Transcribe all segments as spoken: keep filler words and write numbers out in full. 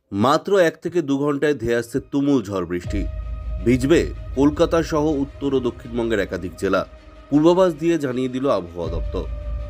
মাত্র এক থেকে দু ঘন্টায় ধেয়ে আসছে তুমুল ঝড় বৃষ্টি। ভিজবে কলকাতা সহ উত্তর ও দক্ষিণবঙ্গের একাধিক জেলা, পূর্বাভাস দিয়ে জানিয়ে দিল আবহাওয়া দপ্তর।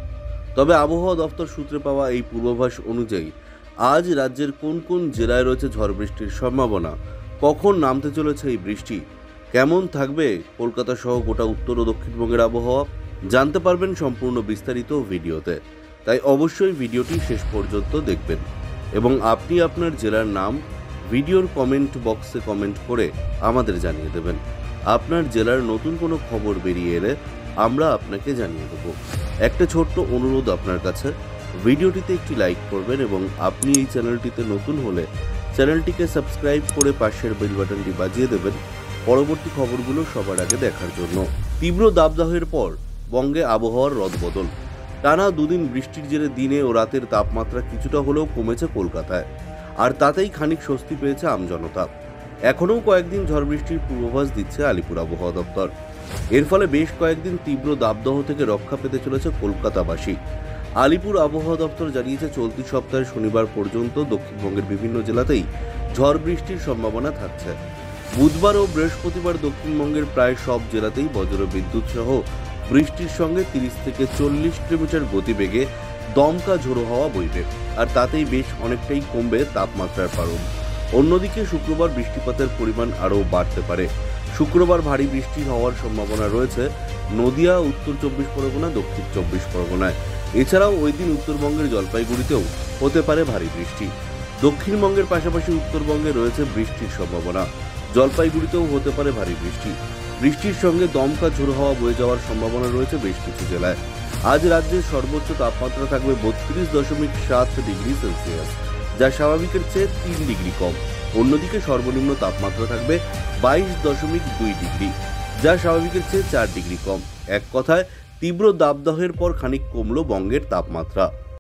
তবে আবহাওয়া দপ্তর সূত্রে পাওয়া এই পূর্বাভাস অনুযায়ী আজ রাজ্যের কোন কোন জেলায় রয়েছে ঝড় বৃষ্টির সম্ভাবনা, কখন নামতে চলেছে এই বৃষ্টি, কেমন থাকবে কলকাতা সহ গোটা উত্তর ও দক্ষিণবঙ্গের আবহাওয়া, জানতে পারবেন সম্পূর্ণ বিস্তারিত ভিডিওতে। তাই অবশ্যই ভিডিওটি শেষ পর্যন্ত দেখবেন এবং আপনি আপনার জেলার নাম ভিডিওর কমেন্ট বক্সে কমেন্ট করে আমাদের জানিয়ে দেবেন। আপনার জেলার নতুন কোনো খবর বেরিয়ে এলে আমরা আপনাকে জানিয়ে দেব। একটা ছোট্ট অনুরোধ আপনার কাছে, ভিডিওটিতে একটি লাইক করবেন এবং আপনি এই চ্যানেলটিতে নতুন হলে চ্যানেলটিকে সাবস্ক্রাইব করে পাশের বেল বাটনটি বাজিয়ে দেবেন পরবর্তী খবরগুলো সবার আগে দেখার জন্য। তীব্র দাবদাহের পর বঙ্গে আবহাওয়ার রদবদল। টানা দুদিন বৃষ্টির জেরে দিনে ও রাতের তাপমাত্রা কিছুটা হলেও কমেছে কলকাতায়, আর তাতেই খানিক স্বস্তি পেয়েছে আমজনতা। এখনও কয়েকদিন ঝড় বৃষ্টির পূর্বাভাস দিচ্ছে আলিপুর আবহাওয়া দপ্তর। এর ফলে বেশ কয়েকদিন তীব্র দাবদাহ থেকে রক্ষা পেতে চলেছে কলকাতাবাসী। আলিপুর আবহাওয়া দপ্তর জানিয়েছে, চলতি সপ্তাহের শনিবার পর্যন্ত দক্ষিণবঙ্গের বিভিন্ন জেলাতেই ঝড় বৃষ্টির সম্ভাবনা থাকছে। বুধবার ও বৃহস্পতিবার দক্ষিণবঙ্গের প্রায় সব জেলাতেই বজ্র বিদ্যুৎ সহ বৃষ্টির সঙ্গে তিরিশ থেকে চল্লিশ কিলোমিটার গতিবেগে দমকা ঝোড়ো হাওয়া বইবে, আর তাতেই বেশ অনেকটাই কমবে তাপমাত্রার পারদ। অন্যদিকে শুক্রবার বৃষ্টিপাতের পরিমাণ আরও বাড়তে পারে। শুক্রবার ভারী বৃষ্টি হওয়ার সম্ভাবনা রয়েছে নদিয়া, উত্তর চব্বিশ পরগনা, দক্ষিণ চব্বিশ পরগনায়। এছাড়াও ওই দিন উত্তরবঙ্গের জলপাইগুড়িতেও হতে পারে ভারী বৃষ্টি। দক্ষিণবঙ্গের পাশাপাশি উত্তরবঙ্গে রয়েছে বৃষ্টির সম্ভাবনা। জলপাইগুড়িতেও হতে পারে ভারী বৃষ্টি। বৃষ্টির সঙ্গে দমকা ঝোড়ো হাওয়া বয়ে যাওয়ার সম্ভাবনা রয়েছে বেশ কিছু জেলায়। আজ রাজ্যের সর্বোচ্চ তাপমাত্রা থাকবে বত্রিশ দশমিক সাত ডিগ্রি সেলসিয়াস, যা স্বাভাবিকের চেয়ে তিন ডিগ্রি কম। অন্যদিকে সর্বনিম্ন তাপমাত্রা থাকবে বাইশ দশমিক দুই ডিগ্রি, যা স্বাভাবিকের চেয়ে চার ডিগ্রি কম। এক কথায় তীব্র দাবদাহের পর খানিক কমল বঙ্গের তাপমাত্রা।